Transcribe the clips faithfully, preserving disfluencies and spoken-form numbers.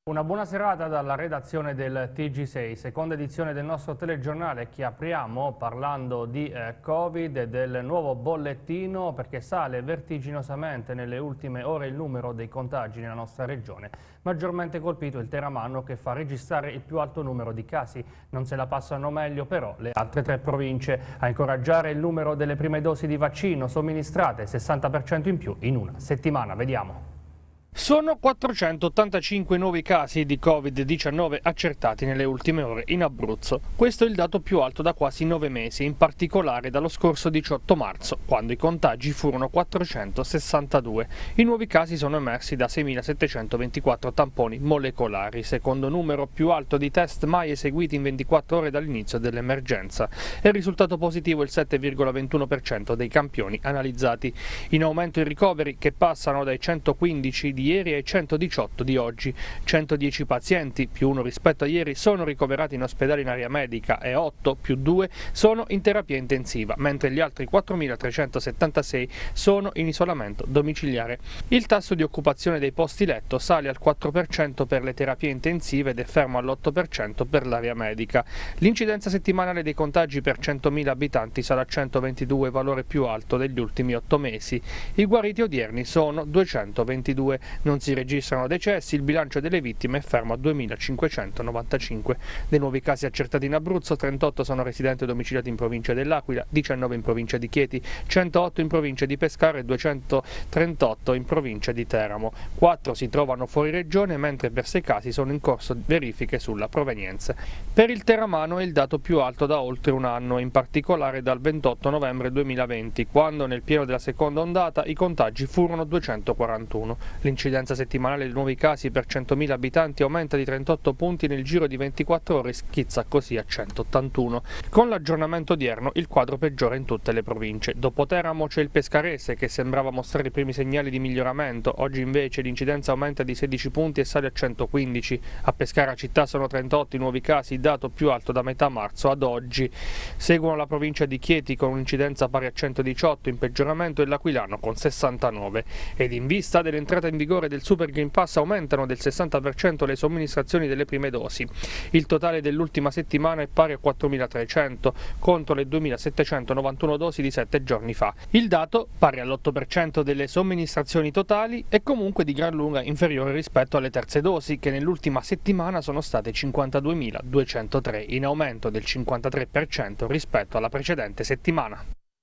Una buona serata dalla redazione del T G sei, seconda edizione del nostro telegiornale che apriamo parlando di eh, Covid e del nuovo bollettino, perché sale vertiginosamente nelle ultime ore il numero dei contagi nella nostra regione. Maggiormente colpito il Teramano, che fa registrare il più alto numero di casi. Non se la passano meglio però le altre tre province. A incoraggiare il numero delle prime dosi di vaccino somministrate, sessanta per cento in più in una settimana. Vediamo. Sono quattrocentottantacinque nuovi casi di Covid diciannove accertati nelle ultime ore in Abruzzo. Questo è il dato più alto da quasi nove mesi, in particolare dallo scorso diciotto marzo, quando i contagi furono quattrocentosessantadue. I nuovi casi sono emersi da seimilasettecentoventiquattro tamponi molecolari, secondo numero più alto di test mai eseguiti in ventiquattro ore dall'inizio dell'emergenza. È il risultato positivo il sette virgola ventuno per cento dei campioni analizzati. In aumento i ricoveri, che passano dai centoquindici di ieri ai centodiciotto di oggi. centodieci pazienti, più uno rispetto a ieri, sono ricoverati in ospedale in area medica e otto, più due, sono in terapia intensiva, mentre gli altri quattromilatrecentosettantasei sono in isolamento domiciliare. Il tasso di occupazione dei posti letto sale al quattro per cento per le terapie intensive ed è fermo all'otto per cento per l'area medica. L'incidenza settimanale dei contagi per centomila abitanti sarà centoventidue, valore più alto degli ultimi otto mesi. I guariti odierni sono duecentoventidue. Non si registrano decessi, il bilancio delle vittime è fermo a duemilacinquecentonovantacinque. Dei nuovi casi accertati in Abruzzo, trentotto sono residenti domiciliati in provincia dell'Aquila, diciannove in provincia di Chieti, centootto in provincia di Pescara e duecentotrentotto in provincia di Teramo. quattro si trovano fuori regione, mentre per sei casi sono in corso verifiche sulla provenienza. Per il Teramano è il dato più alto da oltre un anno, in particolare dal ventotto novembre duemilaventi, quando nel pieno della seconda ondata i contagi furono duecentoquarantuno. L'incidenza settimanale dei nuovi casi per centomila abitanti aumenta di trentotto punti nel giro di ventiquattro ore e schizza così a centottantuno. Con l'aggiornamento odierno il quadro peggiora in tutte le province. Dopo Teramo c'è il Pescarese, che sembrava mostrare i primi segnali di miglioramento. Oggi invece l'incidenza aumenta di sedici punti e sale a centoquindici. A Pescara città sono trentotto i nuovi casi, il dato più alto da metà marzo ad oggi. Seguono la provincia di Chieti con un'incidenza pari a centodiciotto in peggioramento e l'Aquilano con sessantanove. Ed in vista dell'entrata in vigore del Super Green Pass aumentano del sessanta per cento le somministrazioni delle prime dosi. Il totale dell'ultima settimana è pari a quattromilatrecento contro le duemilasettecentonovantuno dosi di sette giorni fa. Il dato, pari all'otto per cento delle somministrazioni totali, è comunque di gran lunga inferiore rispetto alle terze dosi, che nell'ultima settimana sono state cinquantaduemiladuecentotre, in aumento del cinquantatré per cento rispetto alla precedente settimana.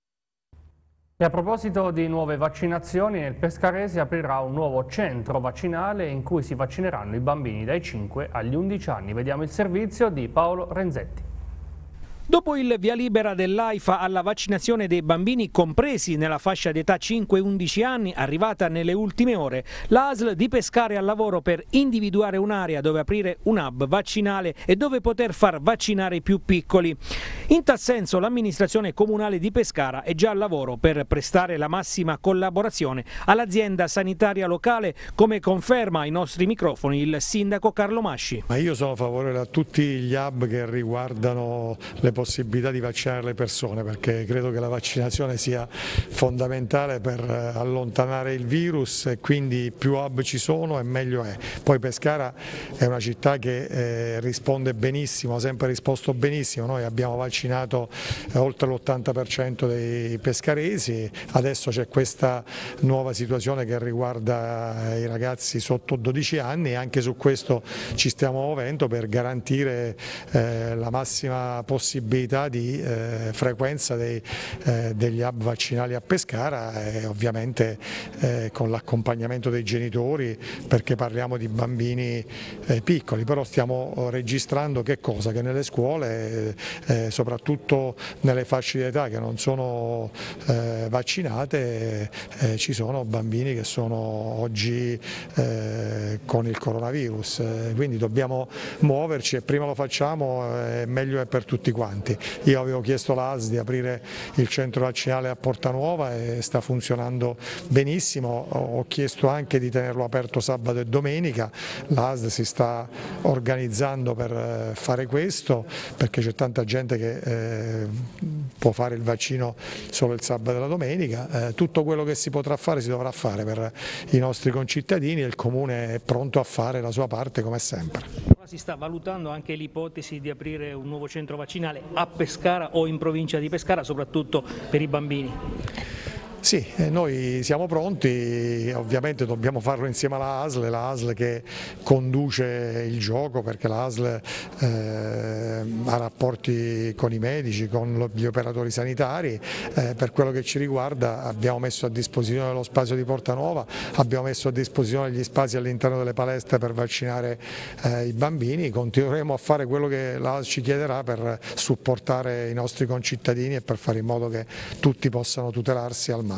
E a proposito di nuove vaccinazioni, nel Pescarese aprirà un nuovo centro vaccinale in cui si vaccineranno i bambini dai cinque agli undici anni. Vediamo il servizio di Paolo Renzetti. Dopo il via libera dell'AIFA alla vaccinazione dei bambini compresi nella fascia d'età cinque undici anni, arrivata nelle ultime ore, l'A S L di Pescara è al lavoro per individuare un'area dove aprire un hub vaccinale e dove poter far vaccinare i più piccoli. In tal senso l'amministrazione comunale di Pescara è già al lavoro per prestare la massima collaborazione all'azienda sanitaria locale, come conferma ai nostri microfoni il sindaco Carlo Masci. Ma io sono favorevole a tutti gli hub che riguardano le possibilità di vaccinare le persone, perché credo che la vaccinazione sia fondamentale per allontanare il virus e quindi più hub ci sono e meglio è. Poi Pescara è una città che eh, risponde benissimo, ha sempre risposto benissimo, noi abbiamo vaccinato eh, oltre l'ottanta per cento dei pescaresi, adesso c'è questa nuova situazione che riguarda i ragazzi sotto dodici anni e anche su questo ci stiamo muovendo per garantire eh, la massima possibilità di eh, frequenza dei, eh, degli hub vaccinali a Pescara e ovviamente eh, con l'accompagnamento dei genitori, perché parliamo di bambini eh, piccoli, però stiamo registrando che cosa? Che nelle scuole, eh, soprattutto nelle fasce di età che non sono eh, vaccinate, eh, ci sono bambini che sono oggi eh, con il coronavirus, eh, quindi dobbiamo muoverci e prima lo facciamo eh, meglio è per tutti quanti. avanti. Io avevo chiesto all'A S L di aprire il centro vaccinale a Porta Nuova e sta funzionando benissimo, ho chiesto anche di tenerlo aperto sabato e domenica, l'A S L si sta organizzando per fare questo perché c'è tanta gente che eh, può fare il vaccino solo il sabato e la domenica, eh, tutto quello che si potrà fare si dovrà fare per i nostri concittadini e il Comune è pronto a fare la sua parte come sempre. Si sta valutando anche l'ipotesi di aprire un nuovo centro vaccinale a Pescara o in provincia di Pescara, soprattutto per i bambini. Sì, noi siamo pronti, ovviamente dobbiamo farlo insieme alla A S L, la A S L che conduce il gioco perché la A S L eh, ha rapporti con i medici, con gli operatori sanitari, eh, per quello che ci riguarda abbiamo messo a disposizione lo spazio di Porta Nuova, abbiamo messo a disposizione gli spazi all'interno delle palestre per vaccinare eh, i bambini, continueremo a fare quello che la A S L ci chiederà per supportare i nostri concittadini e per fare in modo che tutti possano tutelarsi al massimo.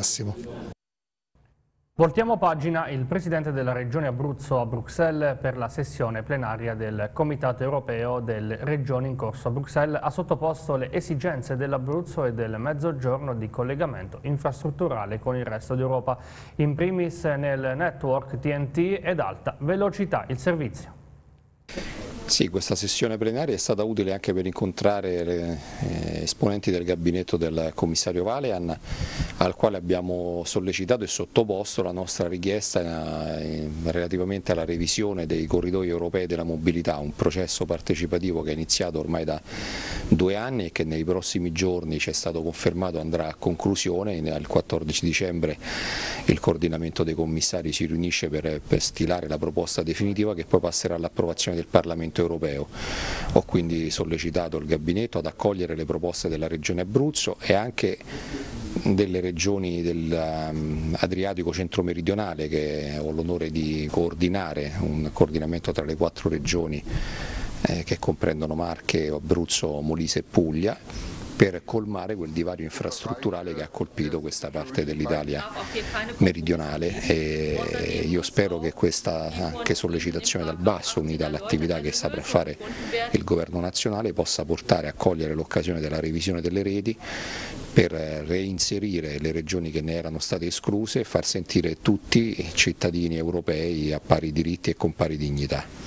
Voltiamo pagina. Il Presidente della Regione Abruzzo a Bruxelles per la sessione plenaria del Comitato Europeo delle Regioni in corso a Bruxelles ha sottoposto le esigenze dell'Abruzzo e del Mezzogiorno di collegamento infrastrutturale con il resto d'Europa, in primis nel network T N T ed alta velocità il servizio. Sì, questa sessione plenaria è stata utile anche per incontrare le, eh, esponenti del gabinetto del commissario Valean, al quale abbiamo sollecitato e sottoposto la nostra richiesta eh, relativamente alla revisione dei corridoi europei della mobilità, un processo partecipativo che è iniziato ormai da due anni e che nei prossimi giorni ci è stato confermato andrà a conclusione. Il quattordici dicembre il coordinamento dei commissari si riunisce per, per stilare la proposta definitiva che poi passerà all'approvazione del Parlamento europeo. Ho quindi sollecitato il gabinetto ad accogliere le proposte della Regione Abruzzo e anche delle regioni dell'Adriatico centro-meridionale che ho l'onore di coordinare, un coordinamento tra le quattro regioni eh, che comprendono Marche, Abruzzo, Molise e Puglia, per colmare quel divario infrastrutturale che ha colpito questa parte dell'Italia meridionale e io spero che questa anche sollecitazione dal basso, unita all'attività che sta per fare il Governo nazionale, possa portare a cogliere l'occasione della revisione delle reti per reinserire le regioni che ne erano state escluse e far sentire tutti i cittadini europei a pari diritti e con pari dignità.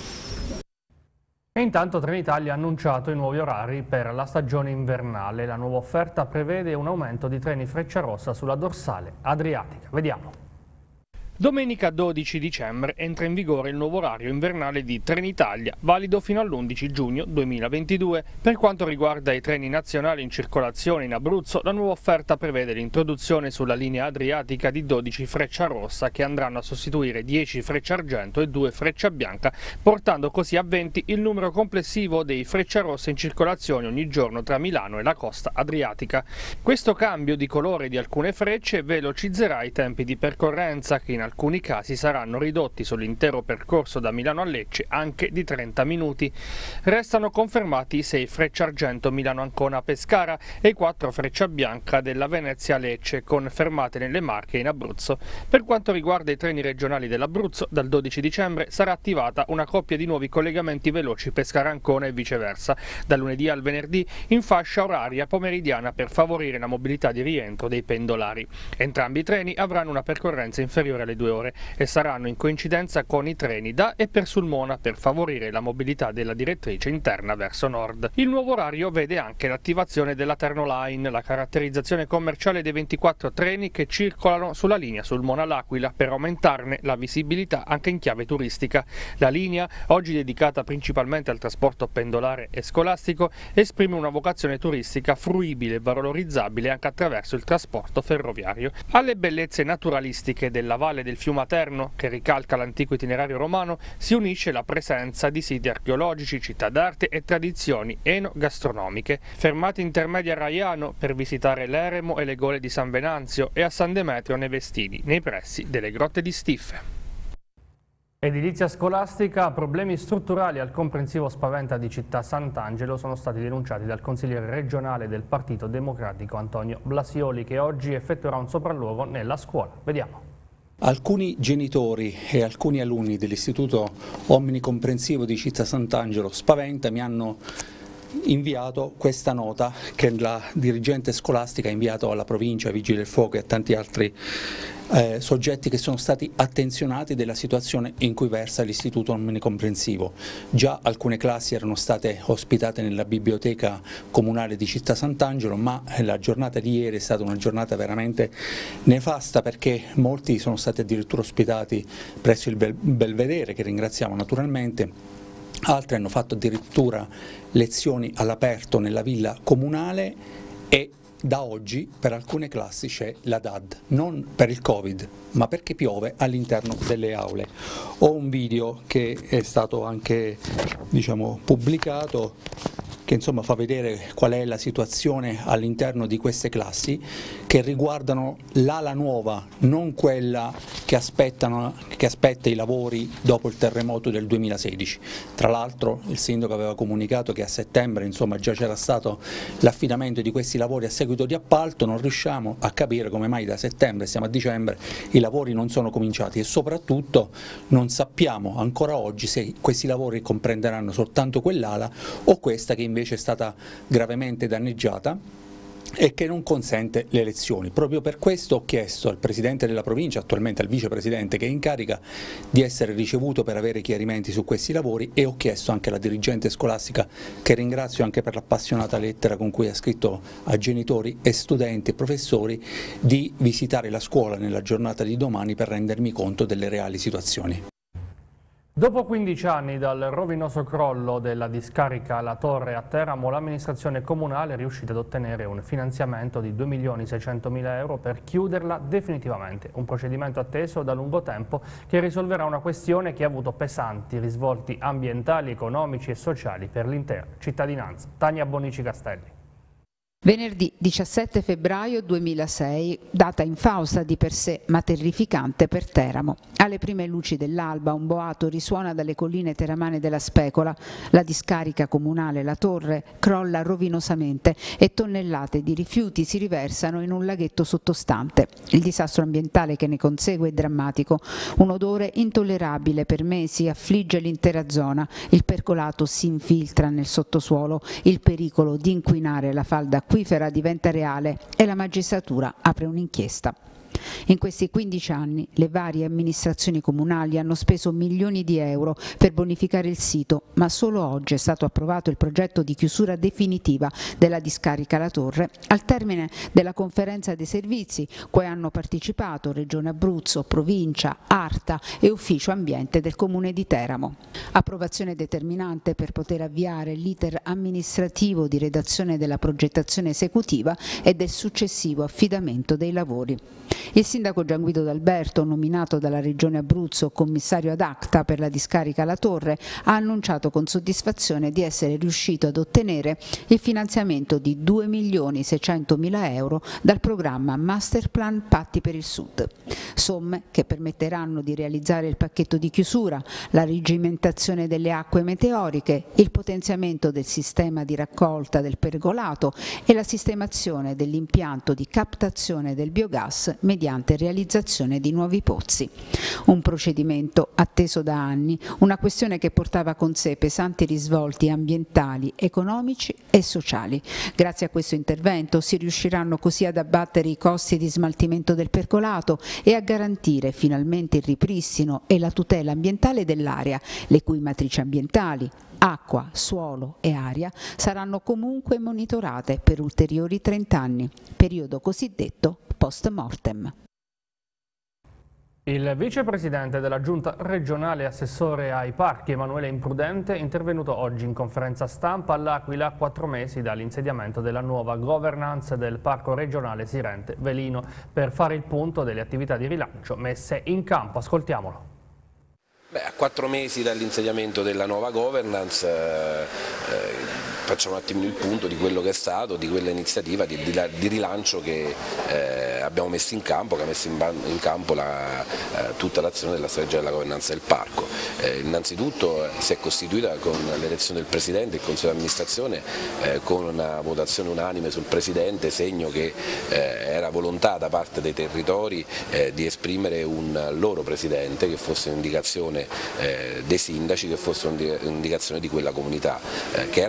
E intanto Trenitalia ha annunciato i nuovi orari per la stagione invernale. La nuova offerta prevede un aumento di treni Frecciarossa sulla dorsale adriatica. Vediamo. Domenica dodici dicembre entra in vigore il nuovo orario invernale di Trenitalia, valido fino all'undici giugno duemilaventidue. Per quanto riguarda i treni nazionali in circolazione in Abruzzo, la nuova offerta prevede l'introduzione sulla linea adriatica di dodici Frecciarossa che andranno a sostituire dieci Frecciargento e due Frecciabianca, portando così a venti il numero complessivo dei Frecciarossa in circolazione ogni giorno tra Milano e la costa adriatica. Questo cambio di colore di alcune frecce velocizzerà i tempi di percorrenza che in In alcuni casi saranno ridotti sull'intero percorso da Milano a Lecce anche di trenta minuti. Restano confermati i sei Frecciargento Milano-Ancona-Pescara e i quattro Frecciabianca della Venezia-Lecce con fermate nelle Marche e in Abruzzo. Per quanto riguarda i treni regionali dell'Abruzzo, dal dodici dicembre sarà attivata una coppia di nuovi collegamenti veloci Pescara-Ancona e viceversa, dal lunedì al venerdì in fascia oraria pomeridiana per favorire la mobilità di rientro dei pendolari. Entrambi i treni avranno una percorrenza inferiore alle due ore e saranno in coincidenza con i treni da e per Sulmona per favorire la mobilità della direttrice interna verso nord. Il nuovo orario vede anche l'attivazione della Terno Line, la caratterizzazione commerciale dei ventiquattro treni che circolano sulla linea Sulmona-L'Aquila per aumentarne la visibilità anche in chiave turistica. La linea, oggi dedicata principalmente al trasporto pendolare e scolastico, esprime una vocazione turistica fruibile e valorizzabile anche attraverso il trasporto ferroviario. Alle bellezze naturalistiche della valle del fiume Aterno, che ricalca l'antico itinerario romano, si unisce la presenza di siti archeologici, città d'arte e tradizioni enogastronomiche. Fermate intermedie a Raiano per visitare l'eremo e le gole di San Venanzio e a San Demetrio nei Vestini, nei pressi delle grotte di Stiffe. Edilizia scolastica, problemi strutturali al comprensivo Spaventa di Città Sant'Angelo sono stati denunciati dal consigliere regionale del Partito Democratico Antonio Blasioli, che oggi effettuerà un sopralluogo nella scuola. Vediamo. Alcuni genitori e alcuni alunni dell'Istituto Omnicomprensivo di Città Sant'Angelo Spaventa mi hanno inviato questa nota che la dirigente scolastica ha inviato alla provincia, ai Vigili del Fuoco e a tanti altri Eh, soggetti che sono stati attenzionati della situazione in cui versa l'istituto omnicomprensivo. Già alcune classi erano state ospitate nella biblioteca comunale di Città Sant'Angelo, ma la giornata di ieri è stata una giornata veramente nefasta, perché molti sono stati addirittura ospitati presso il Bel Belvedere, che ringraziamo naturalmente. Altri hanno fatto addirittura lezioni all'aperto nella villa comunale e da oggi per alcune classi c'è la D A D, non per il Covid, ma perché piove all'interno delle aule. Ho un video che è stato anche, diciamo, pubblicato, che insomma fa vedere qual è la situazione all'interno di queste classi, che riguardano l'ala nuova, non quella che, aspettano, che aspetta i lavori dopo il terremoto del duemilasedici. Tra l'altro il sindaco aveva comunicato che a settembre insomma già c'era stato l'affidamento di questi lavori a seguito di appalto. Non riusciamo a capire come mai da settembre, siamo a dicembre, i lavori non sono cominciati, e soprattutto non sappiamo ancora oggi se questi lavori comprenderanno soltanto quell'ala o questa che invece è stata gravemente danneggiata e che non consente le elezioni. Proprio per questo ho chiesto al Presidente della Provincia, attualmente al Vicepresidente che è in carica, di essere ricevuto per avere chiarimenti su questi lavori, e ho chiesto anche alla dirigente scolastica, che ringrazio anche per l'appassionata lettera con cui ha scritto a genitori e studenti e professori, di visitare la scuola nella giornata di domani per rendermi conto delle reali situazioni. Dopo quindici anni dal rovinoso crollo della discarica La Torre a Teramo, l'amministrazione comunale è riuscita ad ottenere un finanziamento di due milioni seicentomila euro per chiuderla definitivamente. Un procedimento atteso da lungo tempo che risolverà una questione che ha avuto pesanti risvolti ambientali, economici e sociali per l'intera cittadinanza. Tania Bonici Castelli. Venerdì diciassette febbraio duemilasei, data infausta di per sé ma terrificante per Teramo. Alle prime luci dell'alba un boato risuona dalle colline teramane della Specola. La discarica comunale La Torre crolla rovinosamente e tonnellate di rifiuti si riversano in un laghetto sottostante. Il disastro ambientale che ne consegue è drammatico. Un odore intollerabile per mesi affligge l'intera zona. Il percolato si infiltra nel sottosuolo. Il pericolo di inquinare la falda acquifera diventa reale e la magistratura apre un'inchiesta. In questi quindici anni le varie amministrazioni comunali hanno speso milioni di euro per bonificare il sito, ma solo oggi è stato approvato il progetto di chiusura definitiva della discarica La Torre al termine della conferenza dei servizi, cui hanno partecipato Regione Abruzzo, Provincia, Arta e Ufficio Ambiente del Comune di Teramo. Approvazione determinante per poter avviare l'iter amministrativo di redazione della progettazione esecutiva e del successivo affidamento dei lavori. Il sindaco Gianguido D'Alberto, nominato dalla Regione Abruzzo commissario ad acta per la discarica La Torre, ha annunciato con soddisfazione di essere riuscito ad ottenere il finanziamento di due milioni seicentomila euro dal programma Masterplan Patti per il Sud. Somme che permetteranno di realizzare il pacchetto di chiusura, la reggimentazione delle acque meteoriche, il potenziamento del sistema di raccolta del pergolato e la sistemazione dell'impianto di captazione del biogas mediante realizzazione di nuovi pozzi. Un procedimento atteso da anni, una questione che portava con sé pesanti risvolti ambientali, economici e sociali. Grazie a questo intervento si riusciranno così ad abbattere i costi di smaltimento del percolato e a garantire finalmente il ripristino e la tutela ambientale dell'area, le cui matrici ambientali, acqua, suolo e aria saranno comunque monitorate per ulteriori trenta anni, periodo cosiddetto post mortem. Il vicepresidente della giunta regionale e assessore ai parchi Emanuele Imprudente è intervenuto oggi in conferenza stampa all'Aquila a quattro mesi dall'insediamento della nuova governance del parco regionale Sirente Velino per fare il punto delle attività di rilancio messe in campo. Ascoltiamolo. Beh, a quattro mesi dall'insediamento della nuova governance eh, eh, facciamo un attimino il punto di quello che è stato, di quella iniziativa di, di, di rilancio che eh, abbiamo messo in campo, che ha messo in, in campo la, eh, tutta l'azione della strategia della governanza del parco. Eh, innanzitutto eh, si è costituita con l'elezione del Presidente, il Consiglio di amministrazione, eh, con una votazione unanime sul Presidente, segno che eh, era volontà da parte dei territori eh, di esprimere un loro Presidente, che fosse un'indicazione Eh, dei sindaci, che fosse un'indicazione di quella comunità, eh, che era poi il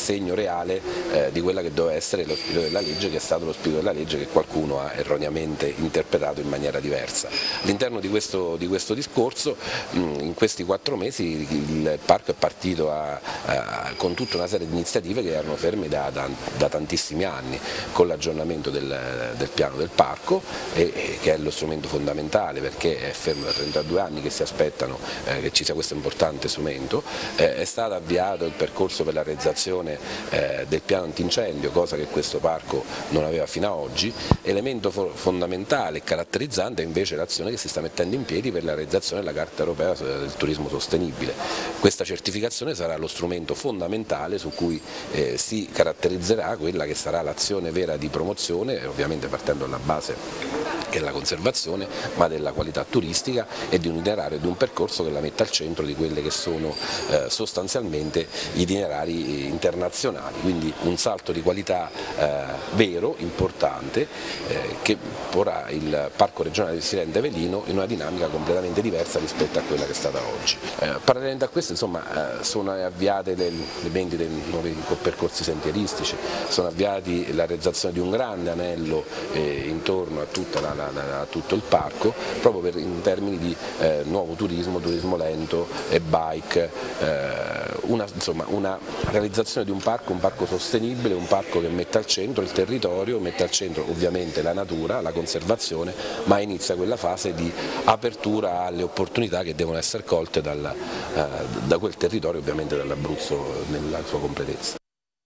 segno reale eh, di quella che doveva essere lo spirito della legge, che è stato lo spirito della legge che qualcuno ha erroneamente interpretato in maniera diversa. All'interno di questo, di questo discorso, mh, in questi quattro mesi il parco è partito a, a, con tutta una serie di iniziative che erano ferme da, da, da tantissimi anni, con l'aggiornamento del, del piano del parco, e, e che è lo strumento fondamentale, perché è fermo da trentadue anni che si aspettano eh, che ci sia questo importante strumento. Eh, è stato avviato il percorso per la realizzazione eh, del piano antincendio, cosa che questo parco non aveva fino ad oggi. Elemento fo fondamentale e caratterizzante è invece l'azione che si sta mettendo in piedi per la realizzazione della Carta Europea del Turismo Sostenibile. Questa certificazione sarà lo strumento fondamentale su cui eh, si caratterizzerà quella che sarà l'azione vera di promozione, ovviamente partendo dalla base che è la conservazione, ma della qualità turistica e di un itinerario, di un percorso che la metta al centro di quelle che sono eh, sostanzialmente itinerari internazionali, quindi un salto di qualità eh, vero, importante, eh, che porrà il Parco regionale di Sirente Velino in una dinamica completamente diversa rispetto a quella che è stata oggi. Eh, parallelamente a questo, insomma, eh, sono avviate le, le vendite dei nuovi percorsi sentieristici, sono avviati la realizzazione di un grande anello eh, intorno a tutta la, la a tutto il parco, proprio per, in termini di eh, nuovo turismo, turismo lento e bike, eh, una, insomma, una realizzazione di un parco, un parco sostenibile, un parco che mette al centro il territorio, mette al centro ovviamente la natura, la conservazione, ma inizia quella fase di apertura alle opportunità che devono essere colte dal, eh, da quel territorio, ovviamente dall'Abruzzo nella sua completezza.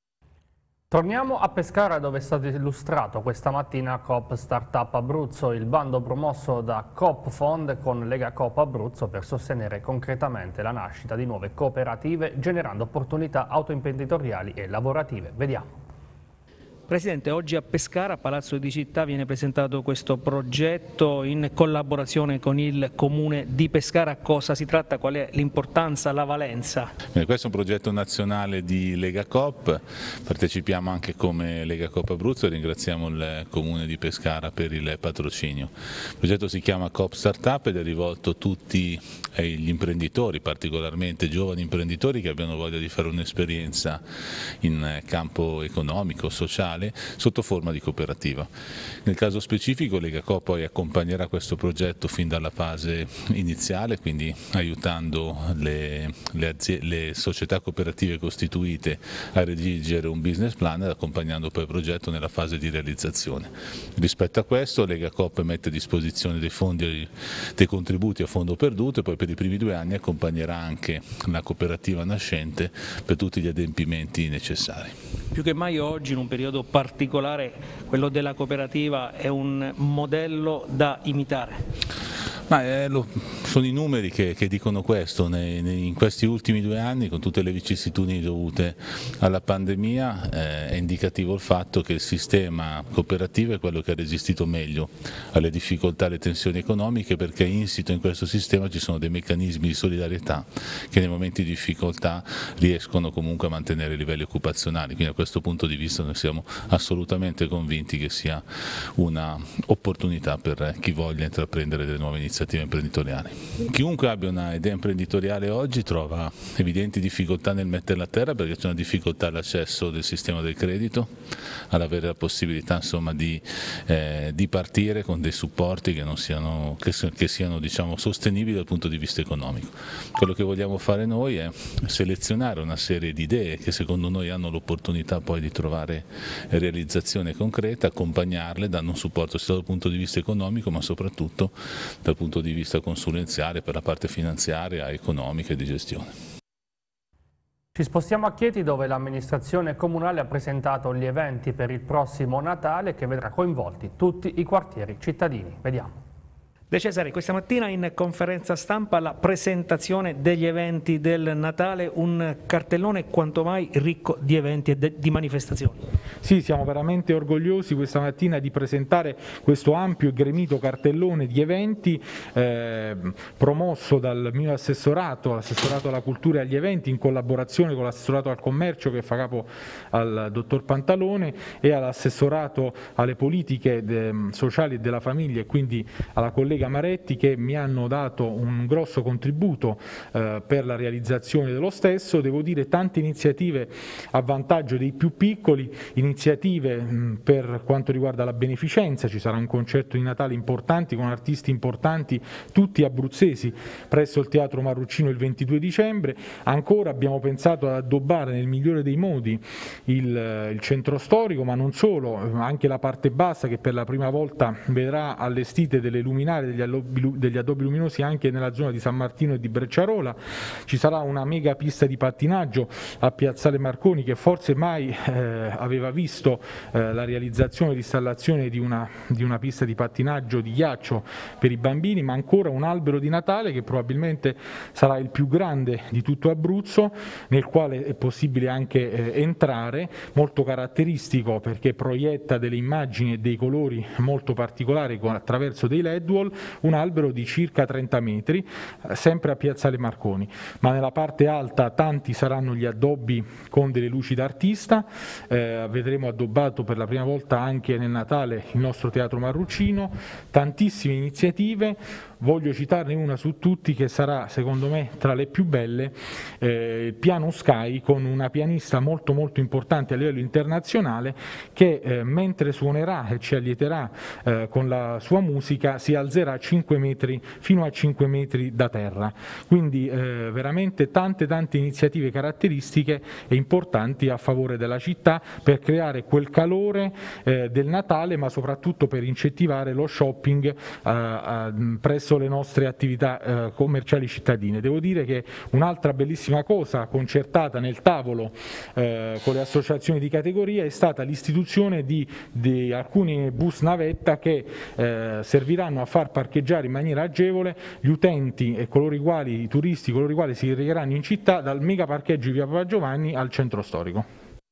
Torniamo a Pescara, dove è stato illustrato questa mattina Coop Startup Abruzzo, il bando promosso da Coop Fond con Lega Coop Abruzzo per sostenere concretamente la nascita di nuove cooperative, generando opportunità autoimprenditoriali e lavorative. Vediamo. Presidente, oggi a Pescara, a Palazzo di Città, viene presentato questo progetto in collaborazione con il Comune di Pescara. Cosa si tratta? Qual è l'importanza, la valenza? Bene, questo è un progetto nazionale di Lega Coop, partecipiamo anche come Lega Coop Abruzzo e ringraziamo il Comune di Pescara per il patrocinio. Il progetto si chiama Coop Startup ed è rivolto a tutti gli imprenditori, particolarmente giovani imprenditori che abbiano voglia di fare un'esperienza in campo economico, sociale, sotto forma di cooperativa. Nel caso specifico Lega Coop poi accompagnerà questo progetto fin dalla fase iniziale, quindi aiutando le, le, le società cooperative costituite a redigere un business plan ed accompagnando poi il progetto nella fase di realizzazione. Rispetto a questo Lega Coop mette a disposizione dei fondi, dei contributi a fondo perduto, e poi per i primi due anni accompagnerà anche la cooperativa nascente per tutti gli adempimenti necessari. Più che mai oggi, in un periodo particolare, quello della cooperativa è un modello da imitare? Ma eh, lo, sono i numeri che, che dicono questo. Nei, nei, in questi ultimi due anni, con tutte le vicissitudini dovute alla pandemia, eh, è indicativo il fatto che il sistema cooperativo è quello che ha resistito meglio alle difficoltà e alle tensioni economiche, perché insito in questo sistema ci sono dei meccanismi di solidarietà che nei momenti di difficoltà riescono comunque a mantenere i livelli occupazionali. Quindi da questo punto di vista noi siamo assolutamente convinti che sia un'opportunità per chi voglia intraprendere delle nuove iniziative imprenditoriali. Chiunque abbia una idea imprenditoriale oggi trova evidenti difficoltà nel metterla a terra, perché c'è una difficoltà all'accesso del sistema del credito, ad avere la possibilità, insomma, di, eh, di partire con dei supporti che, non siano, che, che siano diciamo, sostenibili dal punto di vista economico. Quello che vogliamo fare noi è selezionare una serie di idee che secondo noi hanno l'opportunità poi di trovare realizzazione concreta, accompagnarle dando un supporto sia dal punto di vista economico ma soprattutto dal punto di vista consulenziale per la parte finanziaria, economica e di gestione. Ci spostiamo a Chieti, dove l'amministrazione comunale ha presentato gli eventi per il prossimo Natale che vedrà coinvolti tutti i quartieri cittadini. Vediamo. De Cesare, questa mattina in conferenza stampa la presentazione degli eventi del Natale, un cartellone quanto mai ricco di eventi e di manifestazioni. Sì, siamo veramente orgogliosi questa mattina di presentare questo ampio e gremito cartellone di eventi eh, promosso dal mio assessorato, l'assessorato alla cultura e agli eventi, in collaborazione con l'assessorato al commercio che fa capo al dottor Pantalone e all'assessorato alle politiche de, sociali e della famiglia, e quindi alla collega collega Maretti, che mi hanno dato un grosso contributo eh, per la realizzazione dello stesso. Devo dire tante iniziative a vantaggio dei più piccoli, iniziative mh, per quanto riguarda la beneficenza. Ci sarà un concerto di Natale importante con artisti importanti, tutti abruzzesi, presso il Teatro Marrucino il ventidue dicembre. Ancora abbiamo pensato ad addobbare nel migliore dei modi il, il centro storico, ma non solo, anche la parte bassa, che per la prima volta vedrà allestite delle luminarie, degli addobbi, degli addobbi luminosi anche nella zona di San Martino e di Brecciarola. Ci sarà una mega pista di pattinaggio a Piazzale Marconi, che forse mai eh, aveva visto eh, la realizzazione e l'installazione di una, di una pista di pattinaggio di ghiaccio per i bambini, ma ancora un albero di Natale che probabilmente sarà il più grande di tutto Abruzzo, nel quale è possibile anche eh, entrare, molto caratteristico perché proietta delle immagini e dei colori molto particolari con, attraverso dei L E D wall, un albero di circa trenta metri, eh, sempre a Piazzale Marconi, ma nella parte alta tanti saranno gli addobbi con delle luci d'artista. Eh, vedremo addobbato per la prima volta anche nel Natale il nostro Teatro Marrucino, tantissime iniziative. Voglio citarne una su tutti che sarà secondo me tra le più belle, eh, il Piano Sky, con una pianista molto molto importante a livello internazionale che eh, mentre suonerà e ci allieterà eh, con la sua musica si alzerà cinque metri, fino a cinque metri da terra. Quindi eh, veramente tante tante iniziative caratteristiche e importanti a favore della città per creare quel calore eh, del Natale, ma soprattutto per incentivare lo shopping eh, eh, presso le nostre attività eh, commerciali cittadine. Devo dire che un'altra bellissima cosa concertata nel tavolo eh, con le associazioni di categoria è stata l'istituzione di, di alcuni bus navetta che eh, serviranno a far parcheggiare in maniera agevole gli utenti e coloro i quali, i turisti, coloro i quali si recheranno in città dal mega parcheggio di via Papa Giovanni al centro storico.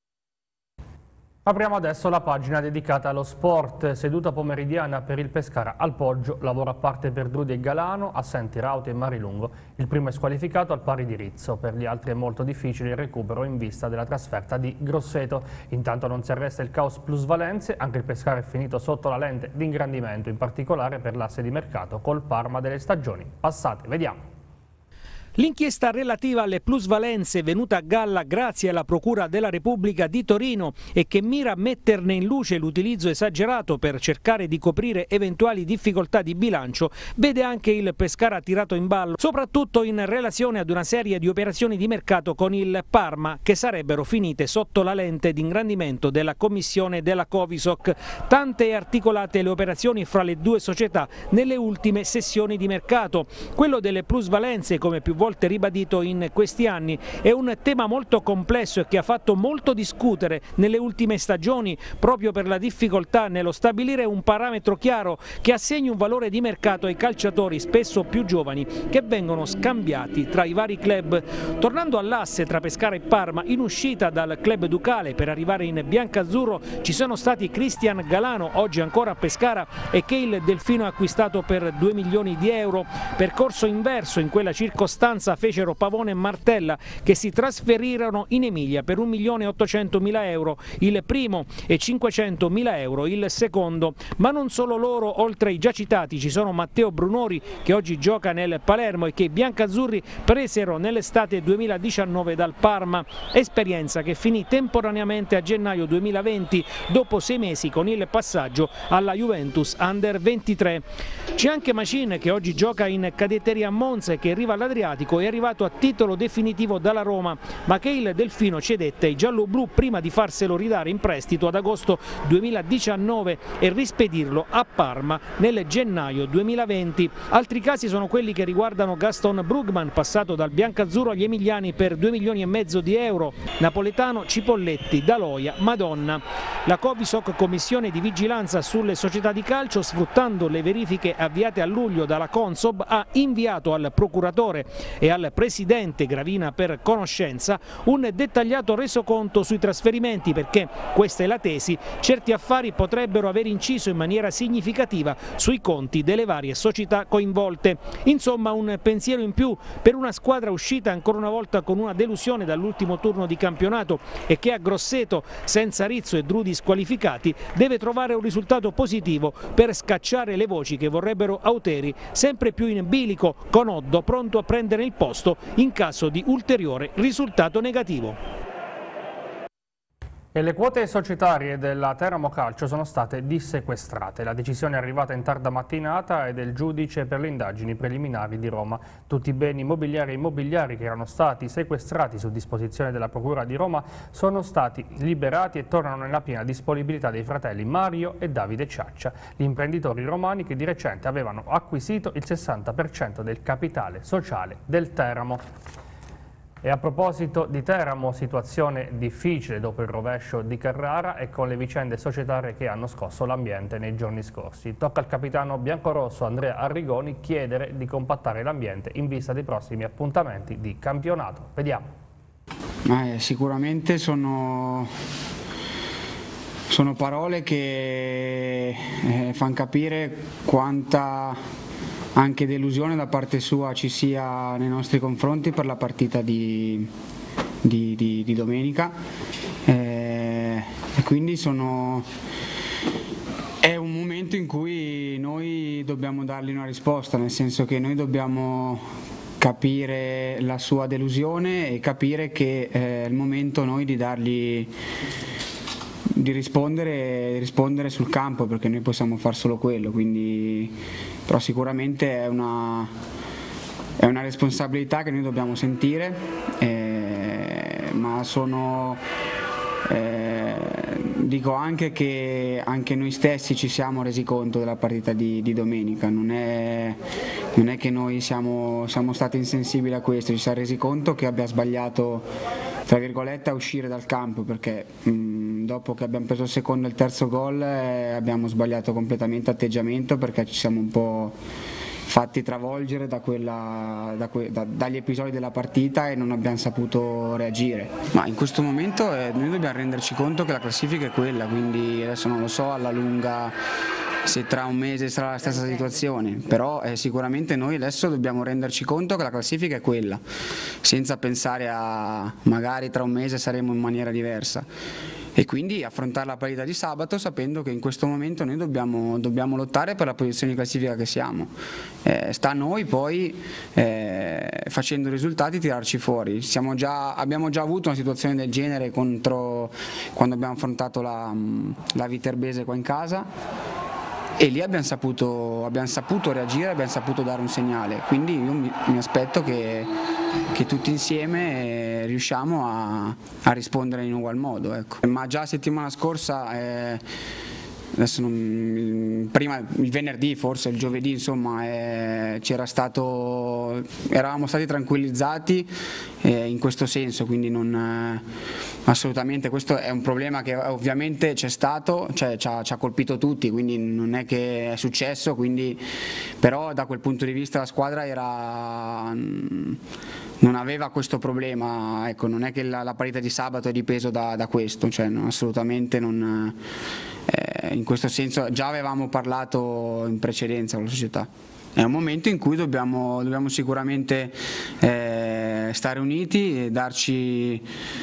Apriamo adesso la pagina dedicata allo sport. Seduta pomeridiana per il Pescara al Poggio, lavoro a parte per Drudi e Galano, assenti Rauti e Marilungo. Il primo è squalificato al pari di Rizzo, per gli altri è molto difficile il recupero in vista della trasferta di Grosseto. Intanto non si arresta il caos plusvalenze, anche il Pescara è finito sotto la lente di ingrandimento, in particolare per l'asse di mercato col Parma delle stagioni passate. Vediamo. L'inchiesta relativa alle plusvalenze venuta a galla grazie alla Procura della Repubblica di Torino e che mira a metterne in luce l'utilizzo esagerato per cercare di coprire eventuali difficoltà di bilancio, vede anche il Pescara tirato in ballo, soprattutto in relazione ad una serie di operazioni di mercato con il Parma che sarebbero finite sotto la lente di ingrandimento della commissione della Covisoc. Tante e articolate le operazioni fra le due società nelle ultime sessioni di mercato. Quello delle plusvalenze, come più volte volte ribadito in questi anni, è un tema molto complesso e che ha fatto molto discutere nelle ultime stagioni proprio per la difficoltà nello stabilire un parametro chiaro che assegni un valore di mercato ai calciatori spesso più giovani che vengono scambiati tra i vari club. Tornando all'asse tra Pescara e Parma, in uscita dal club ducale per arrivare in biancazzurro ci sono stati Cristian Galano, oggi ancora a Pescara, e che il Delfino ha acquistato per due milioni di euro. Percorso inverso in quella circostanza fecero Pavone e Martella, che si trasferirono in Emilia per un milione e ottocentomila euro il primo e cinquecentomila euro il secondo. Ma non solo loro, oltre ai già citati ci sono Matteo Brunori, che oggi gioca nel Palermo e che i biancazzurri presero nell'estate duemiladiciannove dal Parma, esperienza che finì temporaneamente a gennaio duemilaventi dopo sei mesi con il passaggio alla Juventus Under ventitré. C'è anche Macin, che oggi gioca in cadetteria a Monza e che arriva all'Adriatico, è arrivato a titolo definitivo dalla Roma, ma che il Delfino cedette ai gialloblu prima di farselo ridare in prestito ad agosto duemiladiciannove e rispedirlo a Parma nel gennaio duemilaventi. Altri casi sono quelli che riguardano Gaston Brugman, passato dal biancazzurro agli emiliani per due milioni e mezzo di euro, napoletano Cipolletti, Daloia, Madonna. La Covisoc, commissione di vigilanza sulle società di calcio, sfruttando le verifiche avviate a luglio dalla Consob, ha inviato al procuratore e al presidente Gravina per conoscenza un dettagliato resoconto sui trasferimenti, perché, questa è la tesi, certi affari potrebbero aver inciso in maniera significativa sui conti delle varie società coinvolte. Insomma, un pensiero in più per una squadra uscita ancora una volta con una delusione dall'ultimo turno di campionato e che a Grosseto, senza Rizzo e Drudi squalificati, deve trovare un risultato positivo per scacciare le voci che vorrebbero Auteri sempre più in bilico, con Oddo pronto a prendere il posto in caso di ulteriore risultato negativo. E le quote societarie della Teramo Calcio sono state dissequestrate. La decisione è arrivata in tarda mattinata e del giudice per le indagini preliminari di Roma. Tutti i beni mobiliari e immobiliari che erano stati sequestrati su disposizione della Procura di Roma sono stati liberati e tornano nella piena disponibilità dei fratelli Mario e Davide Ciaccia, gli imprenditori romani che di recente avevano acquisito il sessanta per cento del capitale sociale del Teramo. E a proposito di Teramo, situazione difficile dopo il rovescio di Carrara e con le vicende societarie che hanno scosso l'ambiente nei giorni scorsi. Tocca al capitano biancorosso Andrea Arrigoni chiedere di compattare l'ambiente in vista dei prossimi appuntamenti di campionato. Vediamo. Ma, eh, sicuramente sono, sono parole che eh, fanno capire quanta anche delusione da parte sua ci sia nei nostri confronti per la partita di, di, di, di domenica, eh, e quindi sono, è un momento in cui noi dobbiamo dargli una risposta, nel senso che noi dobbiamo capire la sua delusione e capire che è il momento noi di dargli di rispondere, rispondere sul campo, perché noi possiamo far solo quello, quindi, però sicuramente è una, è una responsabilità che noi dobbiamo sentire, eh, ma sono, eh, dico anche che anche noi stessi ci siamo resi conto della partita di, di domenica, non è, non è che noi siamo, siamo stati insensibili a questo, ci siamo resi conto che abbia sbagliato, tra virgolette, a uscire dal campo, perché mh, dopo che abbiamo preso il secondo e il terzo gol eh, abbiamo sbagliato completamente atteggiamento, perché ci siamo un po' fatti travolgere da quella, da que, da, dagli episodi della partita e non abbiamo saputo reagire. Ma in questo momento eh, noi dobbiamo renderci conto che la classifica è quella, quindi adesso non lo so alla lunga se tra un mese sarà la stessa situazione, però eh, sicuramente noi adesso dobbiamo renderci conto che la classifica è quella, senza pensare a magari tra un mese saremo in maniera diversa, e quindi affrontare la partita di sabato sapendo che in questo momento noi dobbiamo, dobbiamo lottare per la posizione di classifica che siamo. Eh, sta a noi poi eh, facendo i risultati tirarci fuori. Siamo già, abbiamo già avuto una situazione del genere contro, quando abbiamo affrontato la, la Viterbese qua in casa, e lì abbiamo saputo, abbiamo saputo reagire, abbiamo saputo dare un segnale, quindi io mi, mi aspetto che, che tutti insieme eh, riusciamo a, a rispondere in ugual modo, ecco. Ma già la settimana scorsa, eh, adesso non, prima il venerdì, forse il giovedì, insomma, eh, c'era stato, eravamo stati tranquillizzati eh, in questo senso, quindi non, eh, assolutamente questo è un problema che ovviamente c'è stato, cioè ci ha, ci ha colpito tutti, quindi non è che è successo, quindi, però da quel punto di vista la squadra era, non aveva questo problema, ecco, non è che la, la partita di sabato è dipeso da, da questo, cioè, no, assolutamente non, eh, in questo senso già avevamo parlato in precedenza con la società. È un momento in cui dobbiamo, dobbiamo sicuramente eh, stare uniti e darci,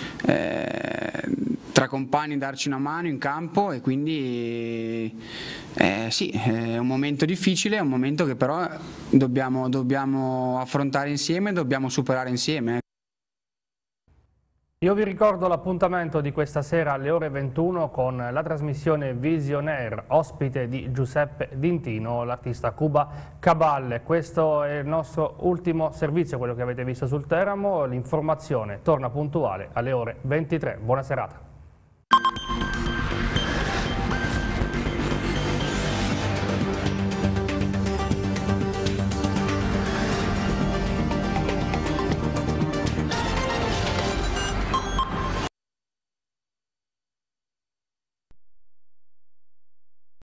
eh, tra compagni, darci una mano in campo, e quindi eh, sì, è un momento difficile, è un momento che però dobbiamo, dobbiamo affrontare insieme, dobbiamo superare insieme. Io vi ricordo l'appuntamento di questa sera alle ore ventuno con la trasmissione Visionaire, ospite di Giuseppe D'Intino, l'artista Cuba Cabal. Questo è il nostro ultimo servizio, quello che avete visto sul Teramo. L'informazione torna puntuale alle ore ventitré. Buona serata.